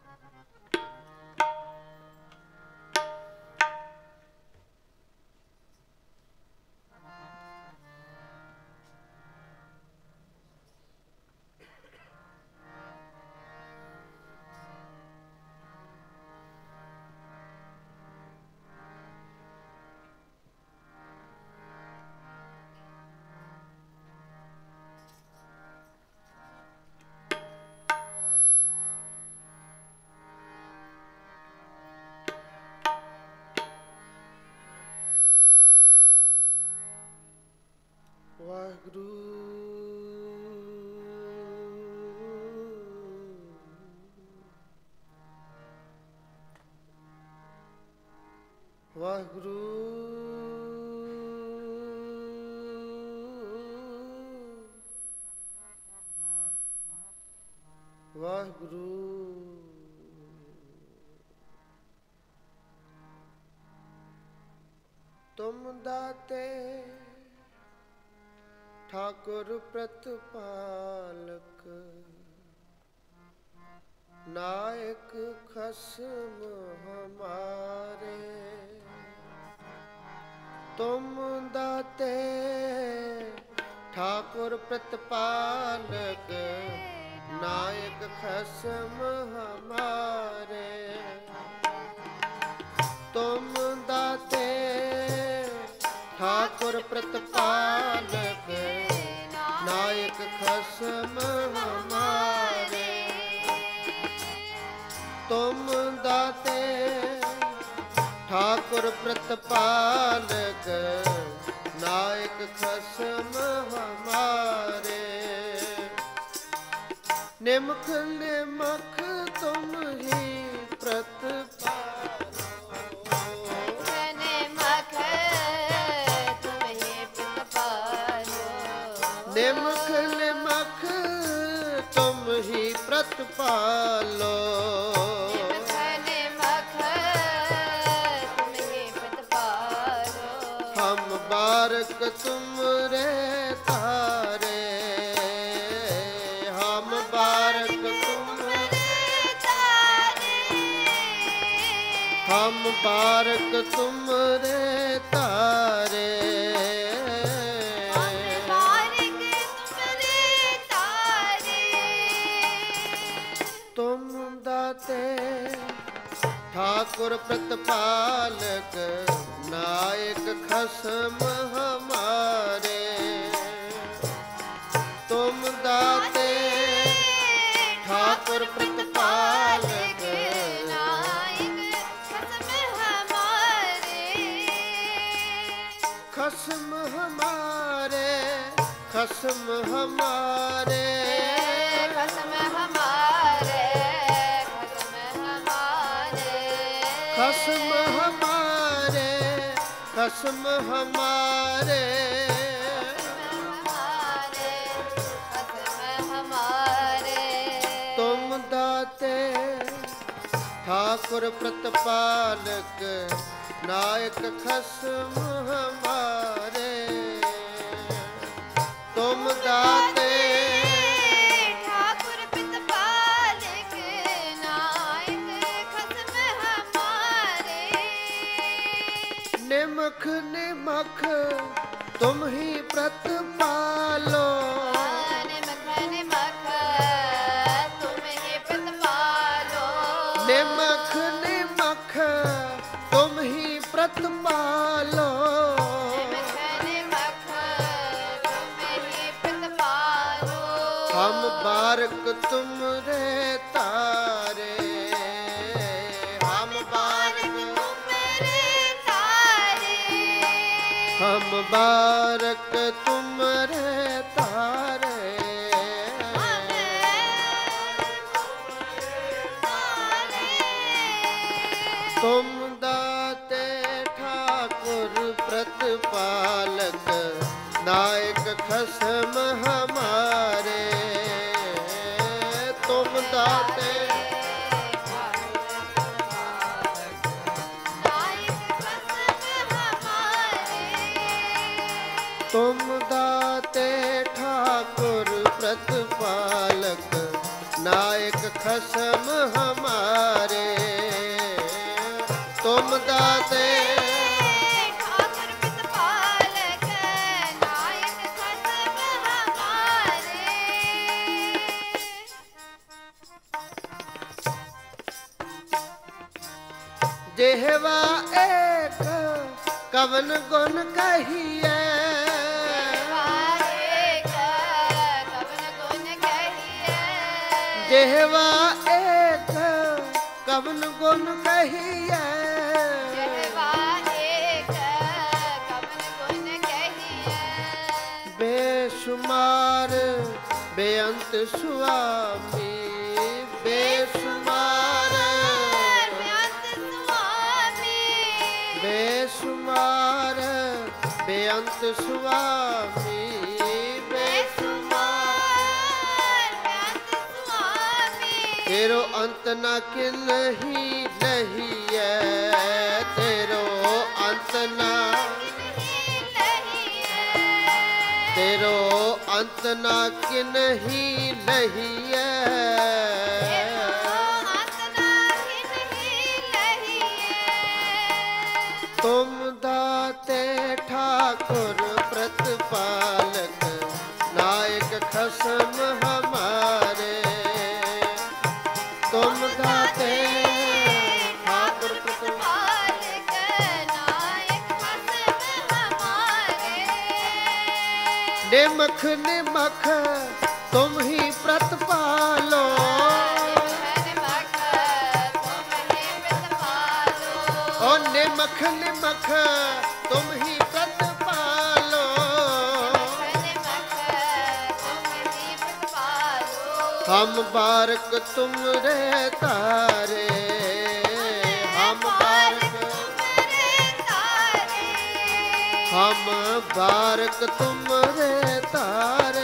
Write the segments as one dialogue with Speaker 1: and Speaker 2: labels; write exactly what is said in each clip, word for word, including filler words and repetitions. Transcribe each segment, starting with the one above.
Speaker 1: वाहिगुरु वाहिगुरु वाहिगुरु तुम दाते ठाकुर प्रतिपालक नायक खसम हमारे तुम दाते ठाकुर प्रतिपालक नायक खसम हमारे तुम दाते ठाकुर प्रतिपालक नायक खसम हमारे तुम दाते ठाकुर प्रतिपालक नायक खसम हमारे निमख निमख तुम ही प्रतिपालक निमख निमख तुम ही प्रतिपालो निमख तुम ही प्रतिपालो हम बारक तुम रे तारे हम बारक तुम रे तारे हम बारक तुम रे तारे ठाकुर प्रतिपालक नायक खसम हमारे तुम दाते ठाकुर प्रतिपालक नायक खसम हमारे खसम हमारे खसम हमारे खसम हमारे खसम हमारे खसम हमारे खसम हमारे तुम दाते ठाकुर प्रतिपालक नायक खसम हमारे तुम दाते निमख निमख तुम ही प्रतिपालो निमख निमख तुम ही प्रतिपालो निमख निमख तुम ही प्रतिपालो निमख निमख तुम ही प्रतिपालो हम बारक तुम रे तारे हम बारक हम बारक तुम रे तारे तुम दाते ठाकुर प्रतिपालक नायक खसम हमारे तुम दाते तुम दाते ठाकुर प्रतिपालक नायक खसम हमारे। तुम दाते
Speaker 2: ठाकुर प्रतिपालक नायक खसम हमारे।
Speaker 1: जेहवा एक कवन गुण कहिए। जेहवा एक कवन गुण कहिए।
Speaker 2: जेहवा एक कवन गुण कहिए।
Speaker 1: बेशुमार बेअंत स्वामी बेशुमार
Speaker 2: बेअंत स्वामी।
Speaker 1: बेशुमार बेअंत स्वामी तेरो अंत न किन्ही नहीं है। तेरो अंत न तेरो अंत न किन्ही नहीं है। तुम दाते ठाकुर प्रतिपालक नायक खसम हमारे। तुम दाते ठाकुर
Speaker 2: प्रतिपालक नायक खसम हमारे।
Speaker 1: निमख निमख तुम ही प्रतिपालो। ओ निमख निमख तुम ही प्रतिपालो। हम बारक तुम रे तारे। हम बारक हम बारक तुम रे तारे।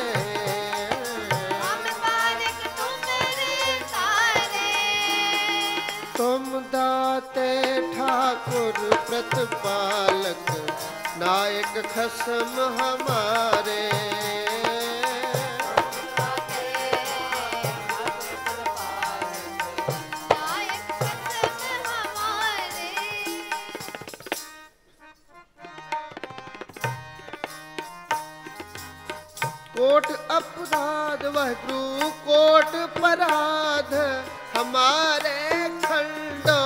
Speaker 1: तुम दाते ठाकुर प्रतिपालक नायक खसम हमारे। कोट अपराध वह गुरु कोट पराध हमारे खंडो।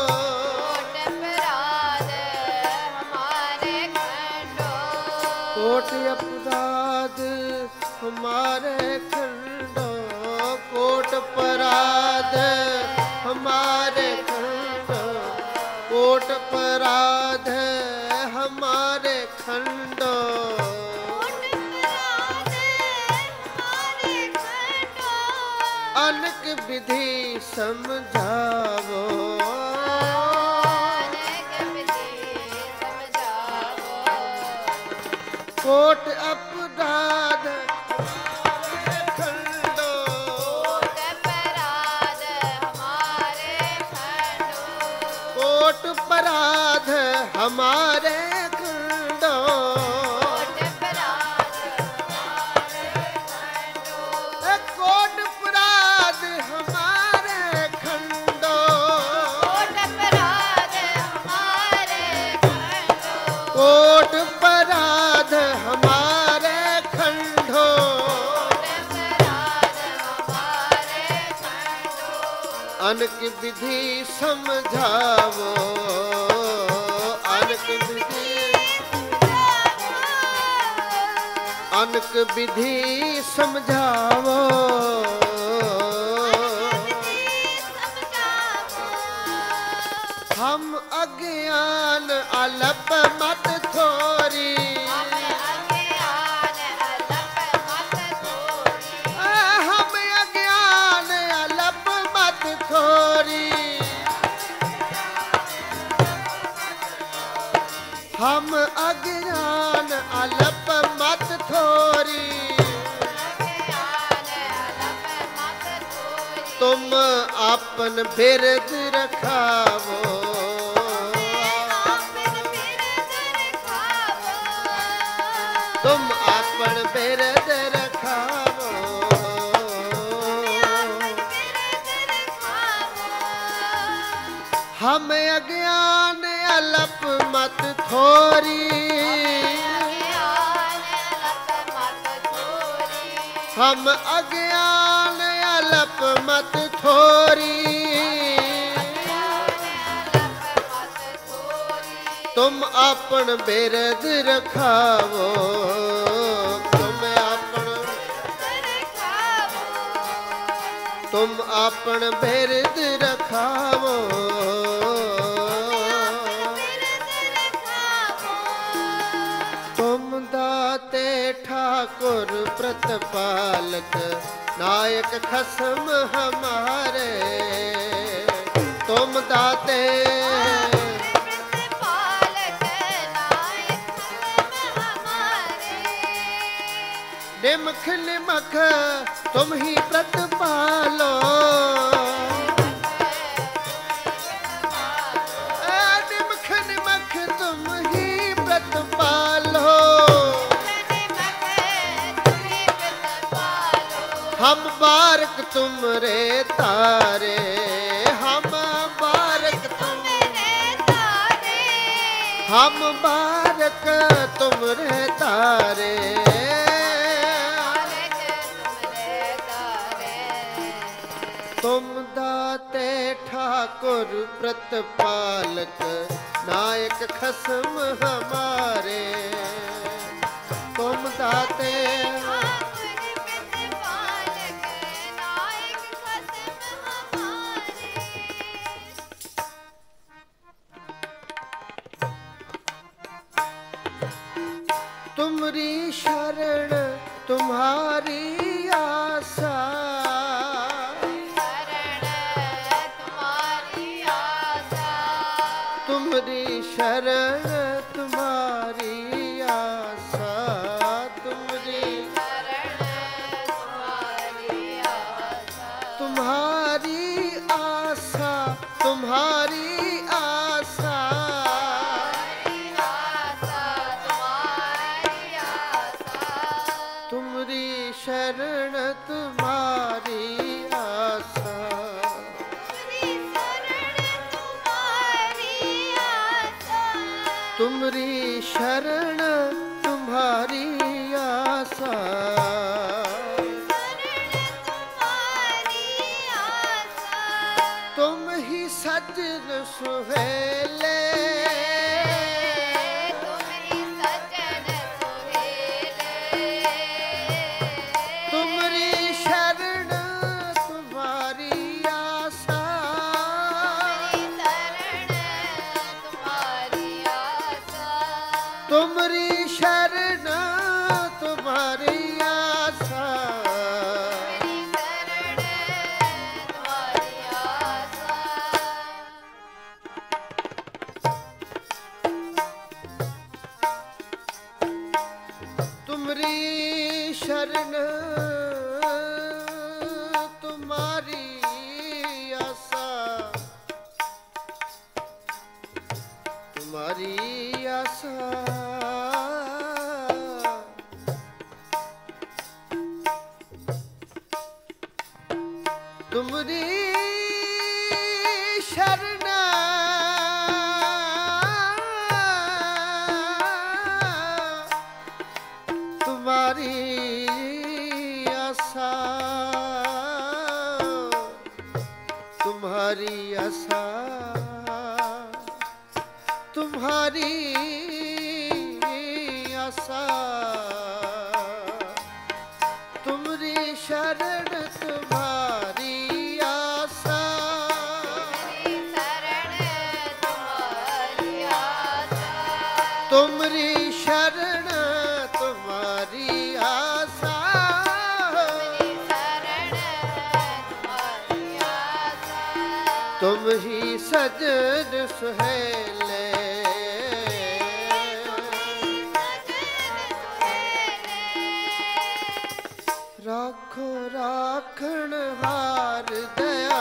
Speaker 1: कोट अपराध हमारे खंडो। कोट पराध हमारे खंडो। कोट पराध हमारे खंडो। अनक विधि समझावो। कोट अपराध हमारे खंडो। कोट पराध हमारे खंडो। कोट पराध हमारे खंडो। कोट पराध हमारे खंडो। अनक विधि समझावो। अनक विधि अनक विधि समझावो। हम अज्ञान अलप मत थोरी। हम अज्ञान अलप मत थोरी। हम अज्ञान अलप मत थोरी। तुम अपन बिरद रखावो। तुम अपन बिरद रखावो। हम अज्ञान अलप मत थोरी, हम अज्ञान अलप मत थोरी। तुम अपन बिरद रखावो, तुम अपन तुम अपन बिरद रखावो। तुम दाते ठाकुर प्रतिपालक नायक खसम हमारे। तुम दाते निमख निमख तुम ही प्रतिपालो, निमख निमख तुम ही प्रतिपालो। हम बारक तुम रे तारे, हम बारक तुम हम बारक तुम रे तारे। तुम दाते ठाकुर प्रतिपालक नायक खसम हमारे। तुम दाते तुमरी शरण तुम्हारी आशा, तुमरी शरण तुम्हारी आशा, तुमरी तुम्हारी आशा, तुम्हारी आशा। तुमरी शरण तुम्हारी आशा, तुमरी शरण तुम्हारी आशा। तुम ही सजन सुहेले, तुमरी शरण तुम्हारी आशा, तुमरी शरण तुम्हारी आशा। तुमरी शरण तुम्हारी आशा, तुम्हारी आशा। तुमरी शरण तुम्हारी आशा, तुम्हारी आशा, तुम्हारी आशा। तुमरी शरण तुम्हारी आशा, तुमरी शरण तुम्हारी आशा। तुम ही सजन सुहेले, राखो राखण हार दया,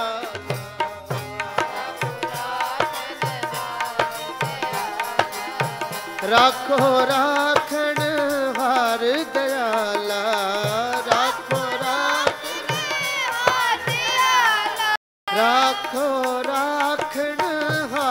Speaker 1: राखो राखण हार दयाला, राखो राखो राखण हार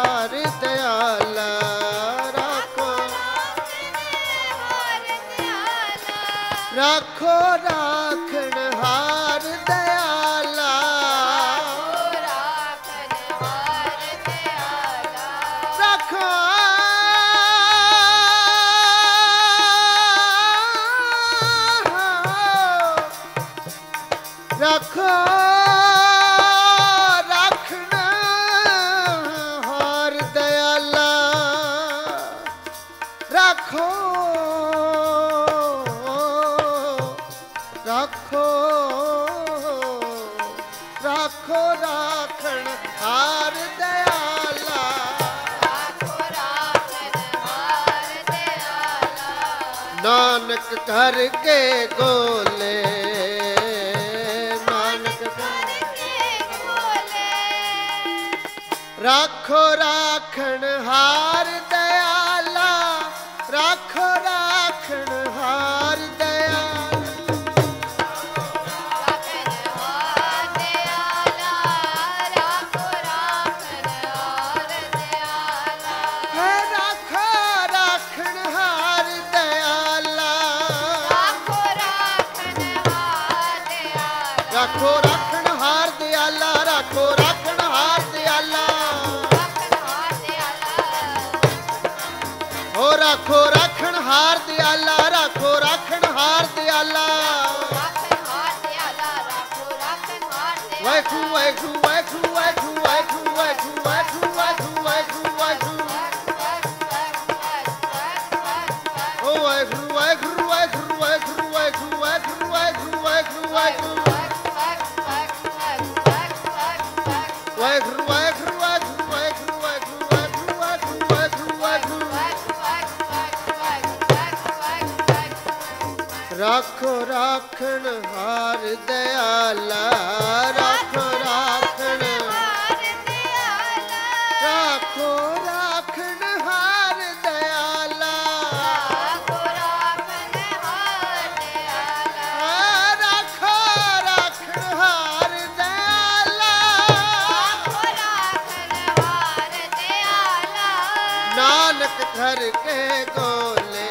Speaker 1: नानक घर के गोले, नानक राखो राखण हार दयाला, राखो राखण हार दयाला,
Speaker 2: राखो राखण हार दयाला,
Speaker 1: है राखो राखण हार दयाला,
Speaker 2: राखो राखण हार दयाला,
Speaker 1: राखो राखण हार दयाला, राखो राखण हार दयाला, हो राखो राखण हार दयाला, राखो राखण हार दयाला, वाहिगुरू वाहिगुरू वाहिगुरू वाहिगुरू वाहिगुरू वाहिगुरू वाहिगुरू वाहिगुरू वाहिगुरू ओ वाहिगुरू वाहिगुरू वाहिगुरू वाहिगुरू वाहिगुरू वाहिगुरू वाहिगुरू वाहिगुरू वाहिगुरू वाहिगुरू वाहिगुरू वाहिगुरू वाहिगुरू वाहिगुरू वाहिगुरू वाहिगुरू वाहिगुरू राखो राखण हार दयाला, राखो राखण राखो राखण हार दयाला, राखो राखण हार दयाला, नानक घर के गोले,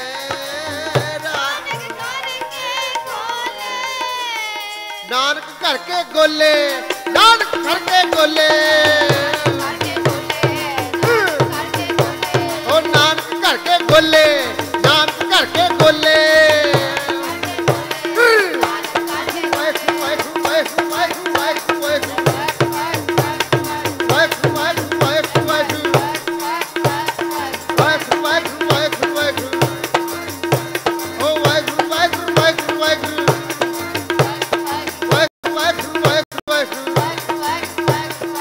Speaker 1: नानक घर के गोले, नानक घर के गोले, ओ नानक घर के गोले, नानक घर के गोले, वाहिगुरू वाहिगुरू वाहिगुरू वाहिगुरू वाहिगुरू वाहिगुरू वाहिगुरू वाहिगुरू वाहिगुरू वाहिगुरू वाहिगुरू वाहिगुरू वाहिगुरू वाहिगुरू ओ वाहिगुरू वाहिगुरू वाहिगुरू वाहिगुरू वाहिगुरू वाहिगुरू वाहिगुरू वाहिगुरू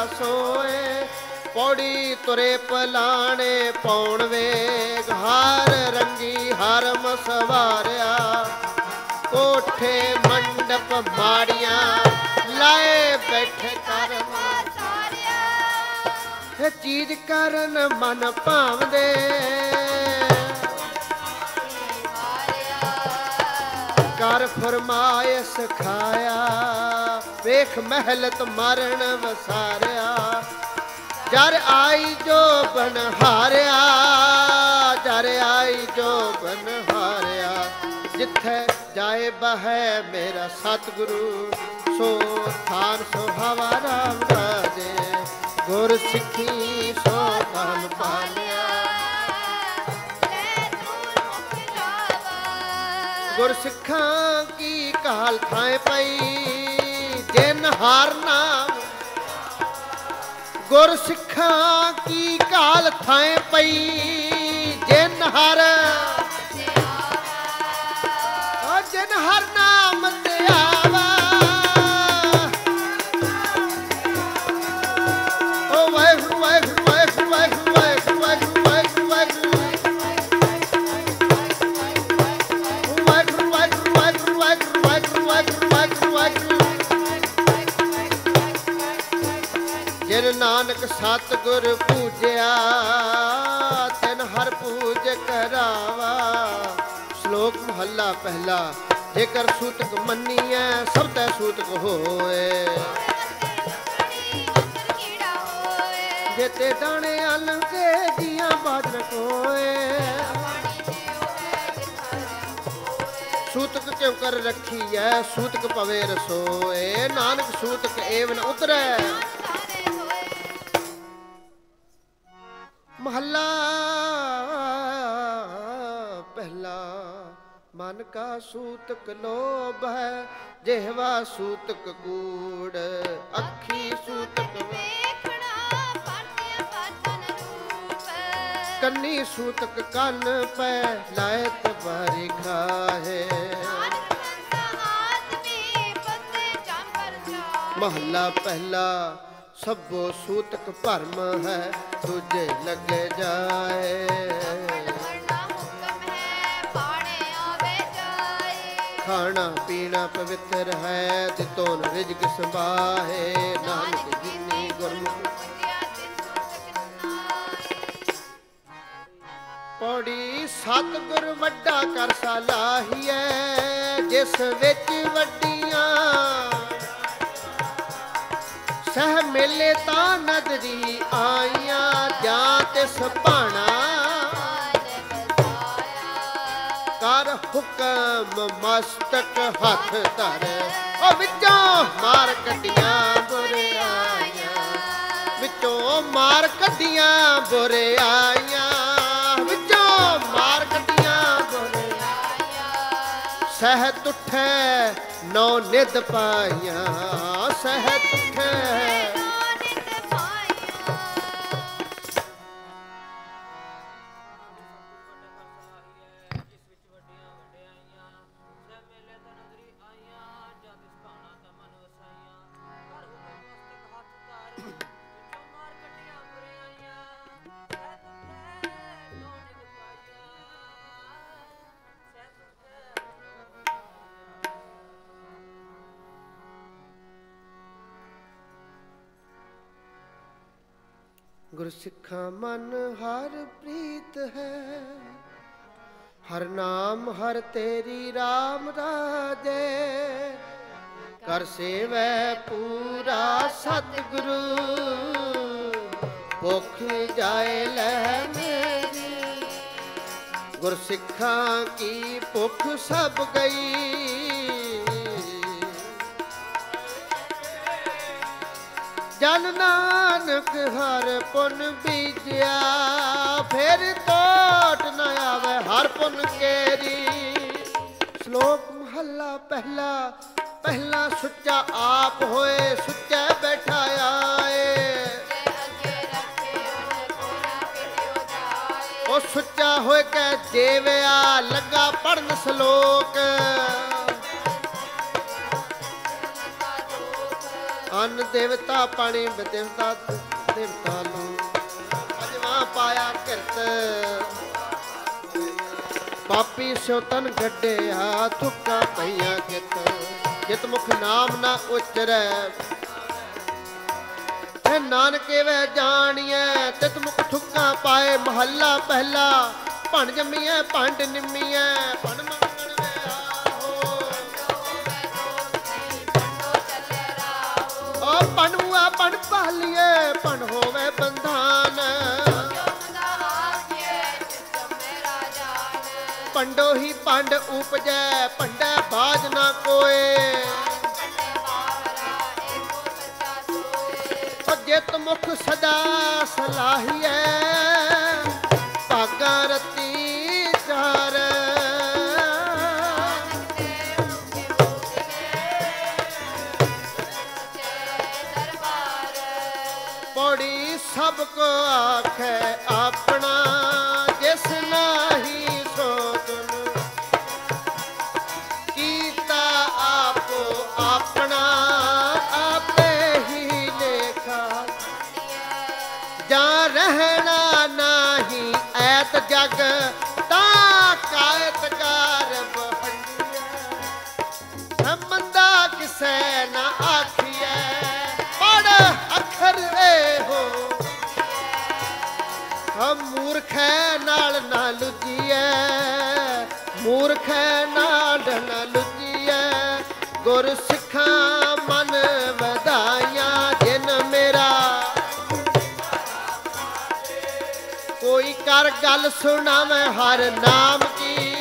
Speaker 1: सोए पौड़ी तुरे पलाने पौण वेग हार रंगी हरम सवारिया कोठे मंडप माड़ियां लाए बैठे करम चीज करन मन भावदे कर फरमाए सिखाया वेख महलत मरण वसारिया जर आई जो बन हारिया जर आई जो बन हारिया जिथे जाए बहे मेरा सतगुरु सो थान सुहावा राम राजे गुर सिखी सो धन पालिया गुर सिखा की काल थाए पई जिन हार नाम गुर सिखा की काल थाए पई जिन हर जिन हर नाम ते आवा ओ वाहिगुरू वाहिगुरू वाहिगुरू वाहिगुरू वाहिगुरू वाहिगुरू वाहिगुरू वाहिगुरू वाहिगुरू वाहिगुरू वाहिगुरू वाहिगुरू वाहिगुरू वाहिगुरू जिन नानक सतगुर पूजया तिन हर पूज करावा श्लोक महला पहला जेकर सूतक मन्नीए सब तै सूतक होए जेते दाने अल के जिया बाजन कोए सूतक क्यों कर रखी है सूतक पवे रसोए नानक सूतक एवं उतरै महला पहला मन का सूतक लोभ है जेहवा सूतक कूड़ अखी सूतक कन्नी सूतक कन पे लायत बारी खाहे महला पहला सबो सूतक भरम है तुझे लग जाए खाना पीना पवित्र है तितोन रिजक संभाहे नानक जिनी गुरमुख पौड़ी सतगुर वड्डा कर सलाहिए जिस विच वड्डियां सह मेले ता नदरी आइयां जा तिस भाणा कर हुक्म मस्तक हथ धर ओ विचों मार कटियां बुरे आइयां विचों मार कटियां बुरे आइयां विचों मार कटियां बुरे आइयां सहत उठे नौ निध पाइयां सहत उठे गुरसिखा मन हर प्रीत है हर नाम हर तेरी राम राजे कर सेवै पूरा सतगुरु भुख जाए लह मेरी गुरसिखा की भुख सब गई जन नानक हर पुन बीजिया फिर तोट न आवे हर पुन केरी श्लोक महला पहला पहला सुच्चा आप होए सुच्चा बैठा आए ओ सुच्चा होए कै देवया लगा पढ़न श्लोक अन ਧਨ ਦੇਵਤਾ ਪਾਣੀ ਬਦੇਵਤਾ ਦੇਵਤਾ ਨੂੰ ਅਜਵਾ ਪਾਇਆ ਕਿਰਤ ਪਾਪੀ ਸੋਤਨ ਗੱਡਿਆ ਥੁੱਕਾਂ ਪਈਆਂ ਕਿਤ ਜਿਤ ਮੁਖ ਨਾਮ ਨਾ ਉਚਰੈ ਹੈ ਨਾਨਕੇ ਵੈ ਜਾਣੀਐ ਤਿਤ ਮੁਖ ਥੁੱਕਾਂ ਪਾਏ ਮਹੱਲਾ ਪਹਿਲਾ ਭਣ ਜੰਮੀਐ ਭੰਡ ਨਿੰਮੀਐ ਭਣ ਮੰਗਣ ਵੇ ਆਹੋ ਓ ਭਣੂਆ ਭਣ ਪਾਲੀਏ ਭਣ ਹੋਵੇ ਬੰਧਾਨ ਪੰਡੋ ਹੀ ਪੰਡ ਉਪਜੈ ਪੰਡੈ ਬਾਜ ਨਾ ਕੋਏ ਜਿਤ ਮੁਖ ਸਦਾ ਸਲਾਹੀਐ ਭਾਗਾ ਰਤੀ ਚਾਰ ਪੌੜੀ ਸਭ ਕੋ ਆਖੈ ਆਪਣਾ ਜਿਸ ਨਾਹੀ ਸੋ ਤੁਨ ਕੀਤਾ ਆਪੋ ਆਪਣਾ ਜਾਂ ਰਹਿਣਾ ਨਾਹੀ ਐਤ ਜਗ ਤਾਂ ਕਾਇਤ ਗਰਭ ਹੰਡੀਐ ਮੰਦਾ ਕਿਸੈ ਨਾ ਆਖੀਐ ਪੜ ਅੱਖਰ ਇਹੋ ਹਮ ਮੂਰਖੈ ਨਾਲ ਨਾ ਲੁਜੀਐ ਮੂਰਖੈ ਨਾਲ ਨਾ ਲੁਜੀਐ ਗੁਰ ਸਿੱਖਾਂ ਮਨ ਵਧਾਈਆਂ ਜਿਨ ਮੇਰਾ ਕੋਈ ਕਰ ਗੱਲ ਸੁਣਾਵੇਂ ਹਰ ਨਾਮ ਕੀ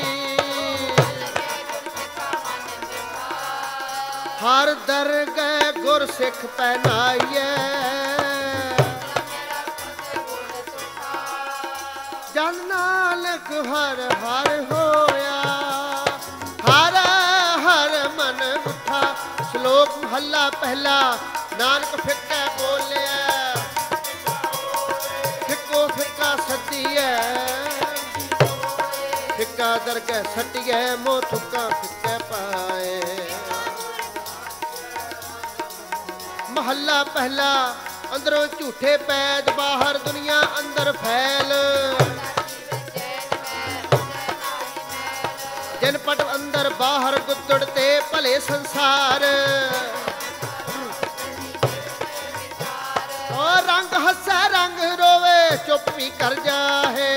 Speaker 1: ਹਰ ਦਰਗਹਿ ਗੁਰ ਸਿੱਖ ਪਹਿਨਾਈਐ ਜਨ ਨਾਨਕ ਹਰ ਹਰ ਹੋਇਆ ਹਰ ਹਰ ਮਨ ਉਠਾ ਸ਼ਲੋਕ ਮਹੱਲਾ ਪਹਿਲਾ ਨਾਨਕ ਫਿੱਕਾ ਬੋਲਿਆ ਫਿੱਕੋ ਫਿੱਕਾ ਸੱਦੀਐ ਫਿੱਕਾ ਦਰਗਹਿ ਸੱਟੀਐ ਮੋਹ ਥੁੱਕਾ ਫਿੱਕੇ ਪਾਏ ਮਹੱਲਾ ਪਹਿਲਾ ਅੰਦਰੋਂ ਝੂਠੇ ਪੈਦ ਬਾਹਰ ਦੁਨੀਆ ਅੰਦਰ ਫੈਲ ਜਿਨ ਪਟ ਅੰਦਰ ਬਾਹਰ ਗੁੱਦੜ ਤੇ ਭਲੇ ਸੰਸਾਰ ਓ ਰੰਗ ਹੱਸੈ ਰੰਗ ਰੋਵੇ ਚੁੱਪ ਵੀ ਕਰ ਜਾਹੇ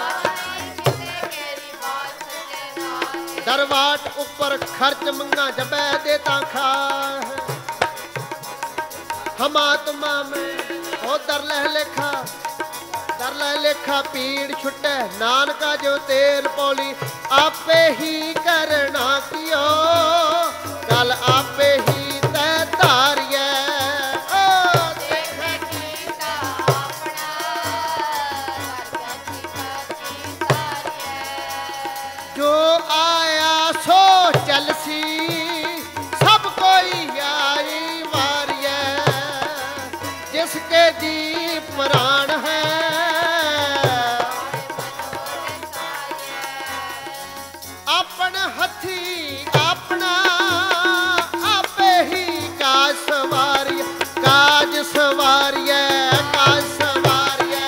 Speaker 1: ਦਰਵਾਟ ਉੱਪਰ ਖਰਚ ਮੰਗਾ ਜਬੈ ਦੇ ਤਾਂ ਖਾਹ हम आत्मा में ओ दर लह लेखा दर लह लेखा पीड़ छुटे नानका जो तेल पौली आपे ही करना कियो कल आपे ही तय तारिए जो आया सो चलसी सब कोई आई जिसके जी प्राण है अपन हथी अपना आपे ही काज सवारिय काज सवारिय काज सवारिय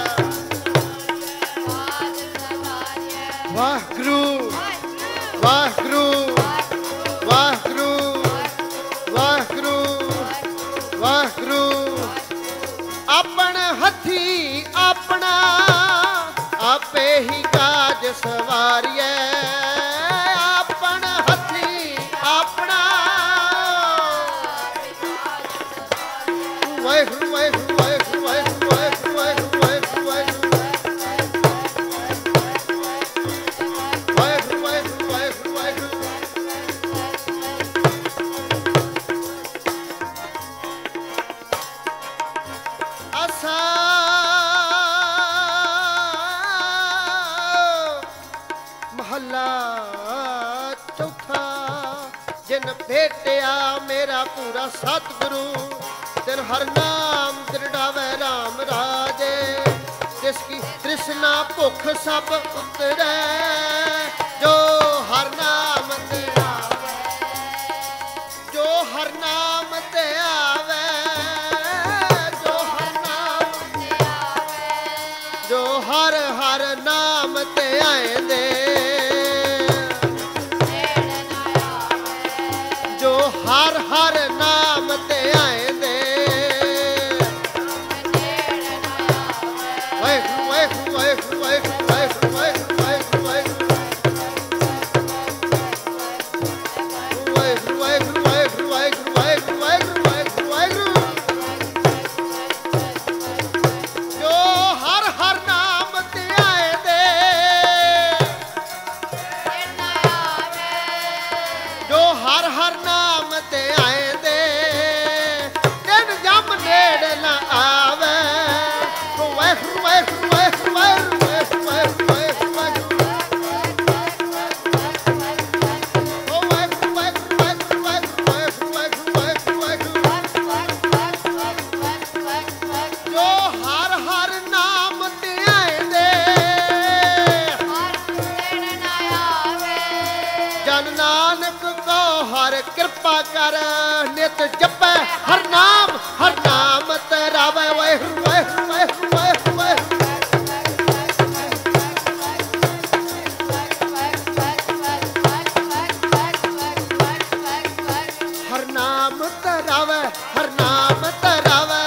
Speaker 1: वाह गुरु वाह गुरु वाह गुरु वाह गुरु वाह गुरु अपन हथी अपना आपे ही काज सवारिए अपन हथी अपना वाहिगुरु वाहिगुरु वाहिगुरु वाहिगुरु वाहिगुरु वाहिगुरु वाहिगुरु वाहिगुरु वाहिगुरु वाहिगुरु वाहिगुरु आसा महला चौथा जिन भेटिया मेरा पूरा सतगुरु तिन हर नाम दृढ़ावे राम राजे जिसकी तृष्णा भुख सब उतरे जो हर नाम ते आवे जो हर नाम ते आवे हर नाम ते आए दे दिन जम नेड़ ना आवे वाहिगुरू वाहिगुरू वाहिगुरू वाहिगुरू वाहिगुरू कृपा कर नित जपै हर नाम हर नाम तरावे वाहिगुरू वाहिगुरू वाहिगुरू वाहिगुरू हर नाम तरावे हर नाम तरावे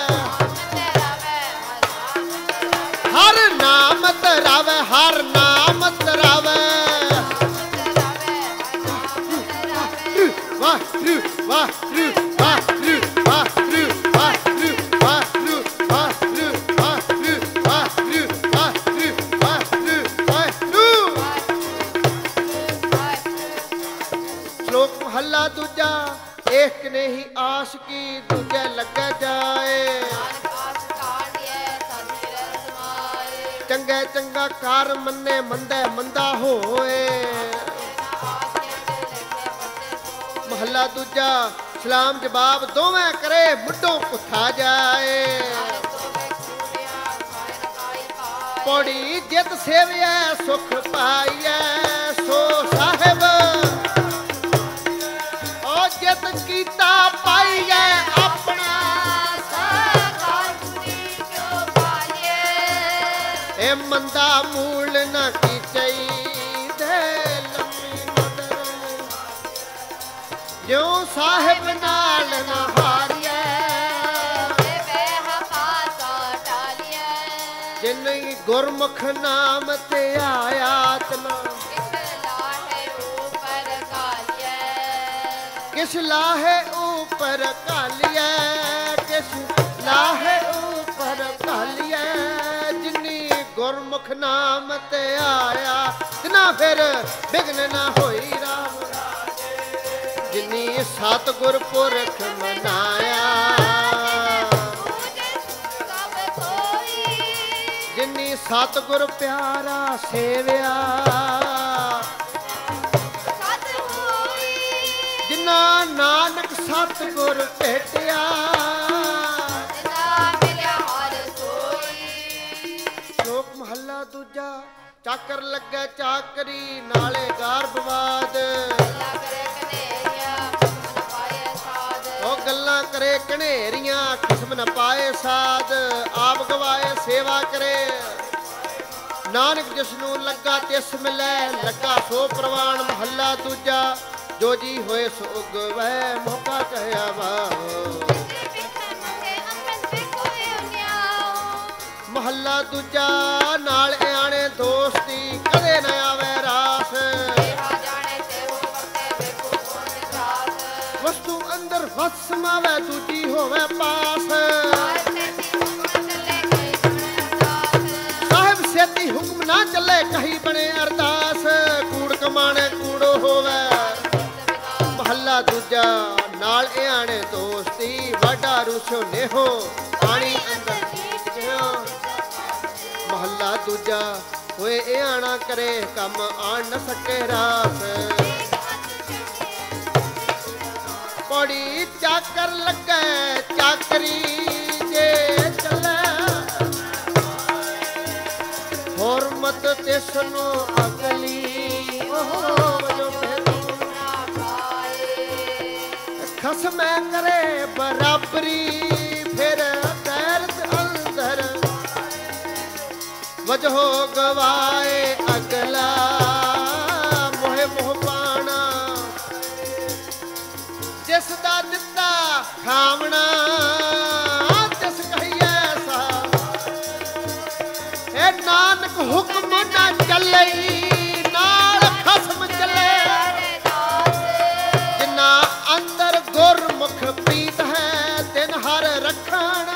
Speaker 1: हर नाम तरावे हर नाम तरावे वाहिगुरू वाहिगुरू वाहिगुरू वाहिगुरू वाहिगुरू वाहिगुरू वाहिगुरू वाहिगुरू वाहिगुरू वाहिगुरू वाहिगुरू श्लोक महला दूजा एक ने ही आस की दूजे लगे जाए चंगे चंगा कार मन्ने मंदे मंदा होए महला दूजा सलाम जवाब दोवें करे मुड्डों पुथा जाए पौड़ी जित सेविया सुख पाइए सो साहिब ओ जित कीता पाइए अपना ए मंदा मूल न की चाहिए जो साहिब नाल ना हारिया जिन गुरमुख नाम ते आयात ना किस लाहे ऊपर कालिया किस लाहे ऊपर कालिया जिन्नी गुरमुख नाम ते आया तिना फिर बिघ्न ना होई राम जिन्नी सतगुर पुरख मनाया जिन्नी सतगुर प्यारा सेविया जिन्ना नानक सतगुर भेटिया श्लोक महला दूजा चाकर लगे चाकरी नाले गारबवाद गल्ला करे कनेरियां किस्म न पाए साध आप गवाए सेवा करे नानक जिसनू लगा तिस मिलै लगा सो प्रवान महला दूजा जो जी होए सो उगवै मौका कहया वाहो महला दूजा नाल आने दोस्ती कदे न आवे रास वस्तु अंदर वस समावे दूजी होवे पास साहिब सेती हुक्म ना चले कहीं बने अरदास कूड़ कमाने कूड़ो होवे महला दूजा नाल आने दोस्ती वाडा रुसो नेहो पानी अंदर महला दूजा होए आना करे कम आन न सके रास पौड़ी चाकर लगे चाकरी जे चले होर मत तिसनो अगली खसम करे बराबरी फिर गैरत अंदर वजहो गवाए अगला मोहे मोह पाना जिस दा दिता खावना जिस कहिए सा ए नानक हुक्म ना चले नाल खसम चले जिन्ना अंदर गुरमुख प्रीत है तिन हर रखण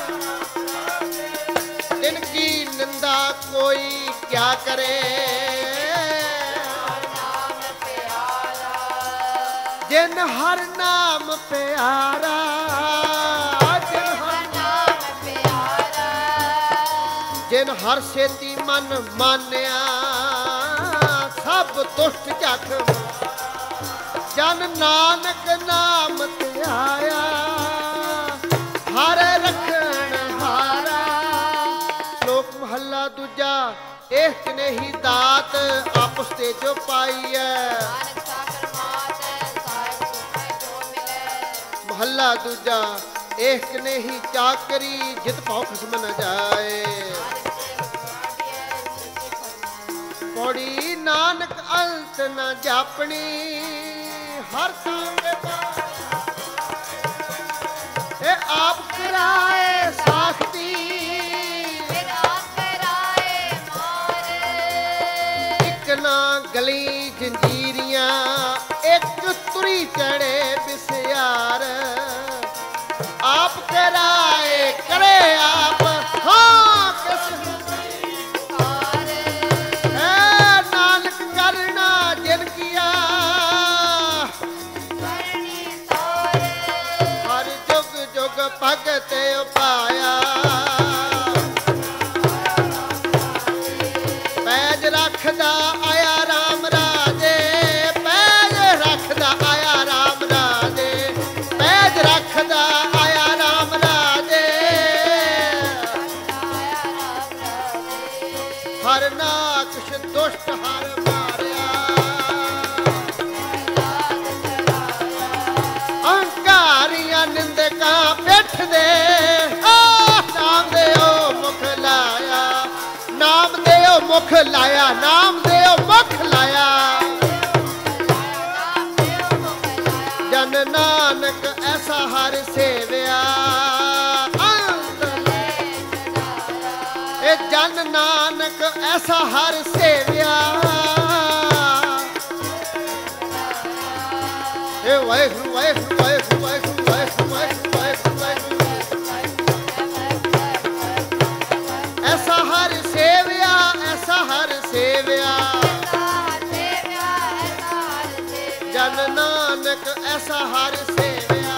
Speaker 1: इनकी निंदा कोई क्या करे जिन हर नाम प्यारा, जिन हर
Speaker 2: नाम प्यारा,
Speaker 1: जिन हर सेती मन मानिया, सब दुष्ट जग जन नानक नाम ते आया, हर रखण हारा। श्लोक महला दूजा। एक ने ही दात आपस ते जो पाई है।
Speaker 2: नानक सागर मात साहिब सुख जो मिले।
Speaker 1: महला दूजा। एक ने ही चाकरी जित पाओ खसम न जाए। पौड़ी नानक अंत न जापनी, हर सांगे ए आप कराए साखती,
Speaker 2: फिर आप कराए मार।
Speaker 1: एक ना गली जंजीरियां, एक तुरी चढ़े बिस्यार। आप कराए करे आप, हाँ किस
Speaker 2: हार।
Speaker 1: है नानक करना जिन किया,
Speaker 2: करनी तोर।
Speaker 1: हर जुग जुग भगत पाया। पैज रखदा आया राम राजे, पैज रखदा आया राम राजे, पैज रखदा आया राम राजे। हर नाकश दुष्ट हर मारिया, अहंकारियां निंदका पिठ दे, नाम देओ मुख लाया, नाम देओ मुख लाया, नाम देओ मुख लाया। जन नानक ऐसा हर सेविया, ए जन नानक ऐसा हर सेविया। ए वाहिगुरु वाहिगुरु वाहिगुरु वाहिगुरु वाहिगुरु वाहिगुरु वाहिगुरु वाहिगुरु। ऐसा हर सेविया, ऐसा हर सेविया। जन नानक ऐसा हर सेविया।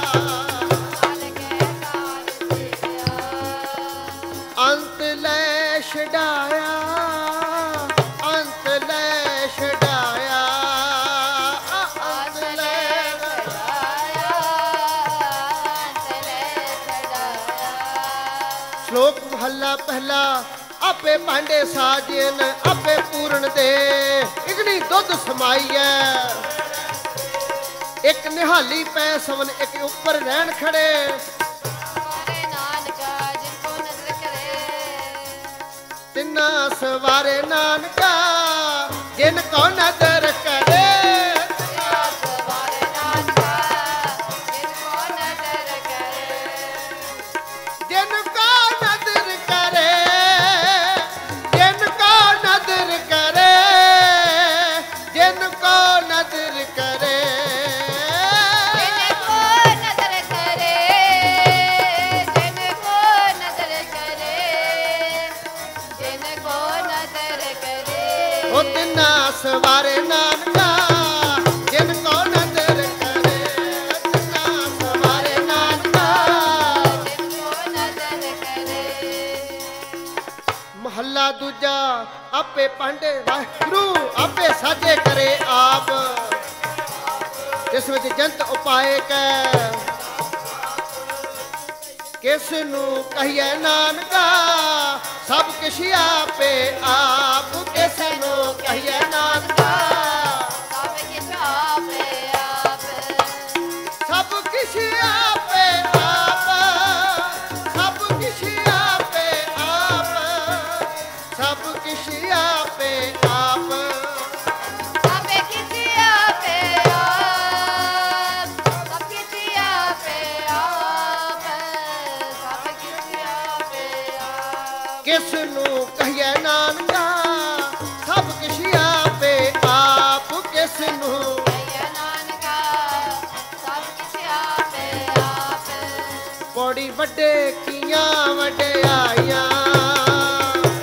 Speaker 1: अंत ले छड़ाया, अंत ले छड़ाया, अंत ले। श्लोक महला पहला। आपे भांडे साजन आपे पूर्ण दे, इगनी दुध समाई है। एक निहाली पै सवन, एक ऊपर रहन खड़े। तिन्ना सवारे नानका जिनको नदर करे। जिनको नदर करे, जिनको नदर करे, जिनको नदर करे। ओ तिन्ना सवारे नानका जिनको नदर करे, तिन्ना सवारे नानका। महला दूजा। आपे पांडे वाहिगुरु आपे साजे करे आप, जिस विच जंत उपाय कै। किस नू कहिए नानका सब किश आपे आप, किस नू कहिए नानका सब किश आपे आप, सब किश आपे आप, सब किश आपे आप, सब किश आपे आप। किस नू कहिए नानका सब किश आपे आप, किस नू पौड़ी वड्डे कियां वड्डियाइयां,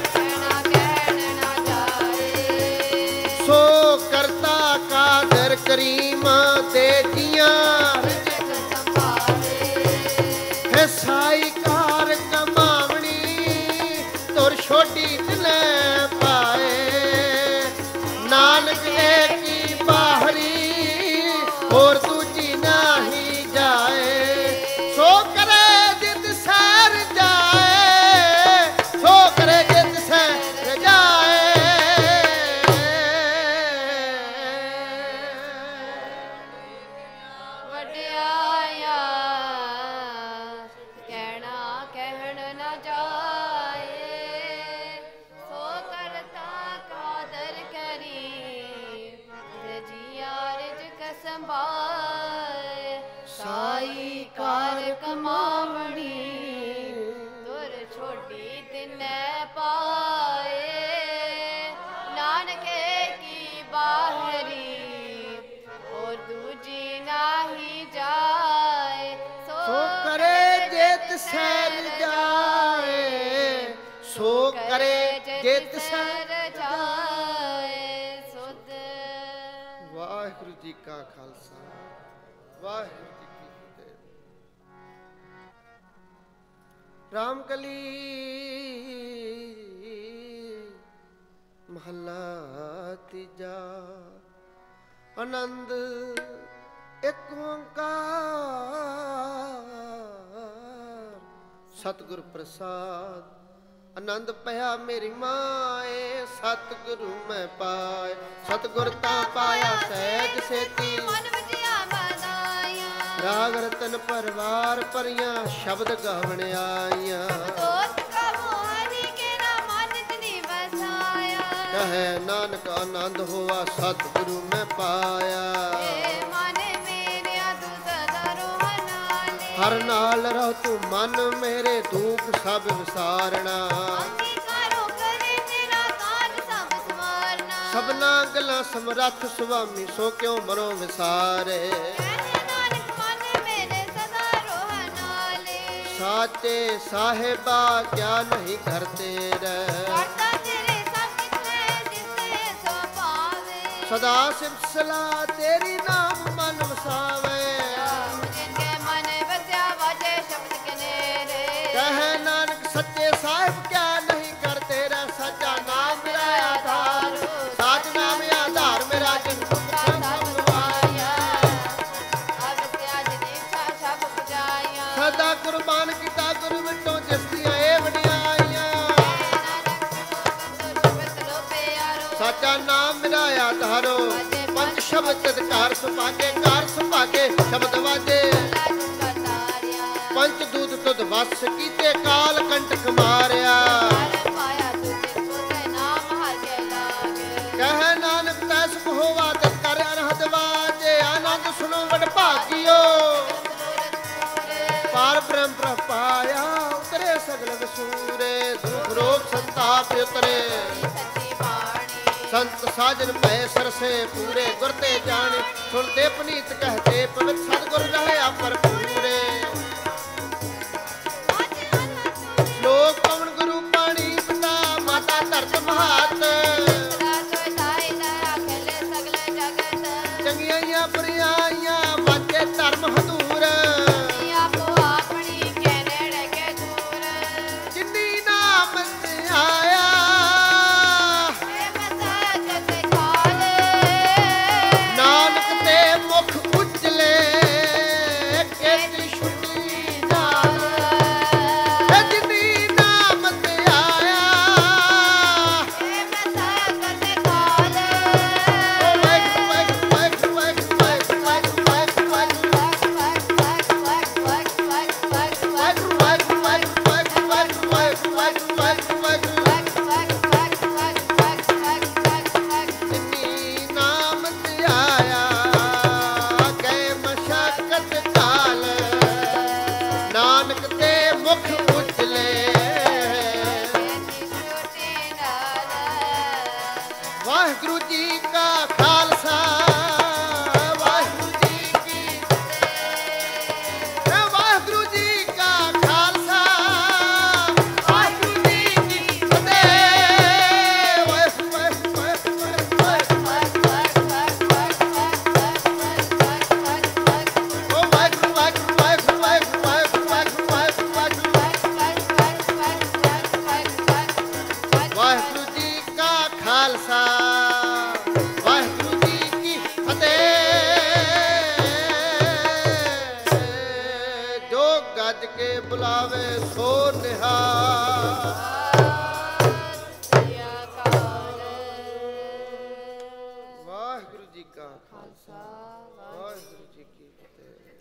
Speaker 1: सो करता कादर ਕਰੀਮਾਂ ਦੇ ਜੀਆਂ ਹੈ ਸਾਈ ਕਾਰ ਕਮਾਵਣੀ ਤੁਰ ਛੋਟੀ ਤਲੇ ਪਾਏ ਨਾਨਕ ਏਕੀ ਬਾਹਰੀ ਹੋਰ ਦੂਜੀ ਨਾਹੀ ਜਾਏ ਸੋ ਕਰੇ ਜਿਤ ਸੈਰ ਜਾਏ ਸੋ ਕਰੇ ਜਿਤ ਸੈਰ ਜਾਏ
Speaker 2: ਵਡਿਆਇਆ ਕਹਿਣਾ ਕਹਿਣ ਨਾ ਜਾਏ ਸੋ ਕਰਤਾ ਕਾਦਰ ਕਰੀ ਰਜੀਆ ਰਿਜਕ ਸੰਭਾਏ ਸਾਈ ਕਾਰ ਕਮਾਵਣੀ ਤੁਰ ਛੋਟੀ ਤਿਨੈ ਪਾਏ ਨਾਨਕੇ ਕੀ ਬਾਹਰੀ और दूजी नाही जाए
Speaker 1: सो करे जित सैर जाए सो करे जित सैर
Speaker 2: जाए सुध
Speaker 1: वाहिगुरु जी का खालसा वाहिगुरु जी की फतेह रामकली महला तीजा आनंद एक ओंकार सतगुर प्रसाद आनंद पया मेरी माए सतगुरु मैं पाए सतगुर ता पाया सहज सेती
Speaker 2: मन वजिया मनाया
Speaker 1: राग रतन परवार परियां शब्द गावण आईयां
Speaker 2: दोस्त का मोहरी के ना मन जनी बसाया
Speaker 1: कहे नानक आनंद हुआ सतगुरु में पाया
Speaker 2: मन मेरे तू सदा रोहनाले
Speaker 1: हर नाल रहो तू मन मेरे दुख सब विसारना
Speaker 2: अंगीकारो करे तेरा काज सब संवारना
Speaker 1: सबना गला समरथ सुवामी सो क्यों मरो विसारे
Speaker 2: कहने नानक मन मेरे सदा रोहनाले
Speaker 1: साचे साहेबा क्या नहीं करते रह
Speaker 2: करता तेरे सब कितने जिससे सो पावे
Speaker 1: सदा सिलसिला तेरी नाम मन वसावे
Speaker 2: जिनके मन बस्या वाजे शब्द कनेरे
Speaker 1: कहे नानक सच्चे साहिब क्या नहीं करते रह सच्चा नाम मेरा आधार साच नाम आधार मेरा जिन सदा कुर्बान किता गुरु विटों जिसदियां ए वडियाइयां साचा नाम मेरा आधारो पंच शब्द तदकार सुभागे कार सुभागे शब्द वाजे पंच दूत तुद वस कीते काल कंटक मारिया कह नानक तैस होवा तत कर अरहत वाजे आनंद सुनो वड भागियो पार ब्रह्म प्रपाया उतरे सगल वसूरे दुख रोग संताप उतरे संत साजन पै सरसे पूरे गुरते जाने सुनते पनीत कहते पवित्र सतगुर रहे अपर पूरे लोक पवन गुरु पानी पिता माता धरत महात चंगियाइयां बुरियाइयां वाजे धर्म हदूर जिन्नी नाम ते आया नानक ते मुख उजले केतरी छुटी नाल जिन्नी नाम ते आया रज के बुलावे सो निहाल। वाहिगुरु जी का खालसा